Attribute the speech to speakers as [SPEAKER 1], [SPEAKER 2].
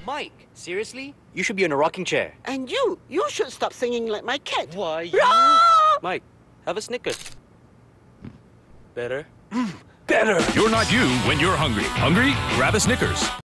[SPEAKER 1] Mike, seriously? You should be in a rocking chair.
[SPEAKER 2] And you should stop singing like my cat.
[SPEAKER 1] Why, you... Mike, have a Snickers. Better?
[SPEAKER 3] Better! You're not you when you're hungry. Hungry? Grab a Snickers.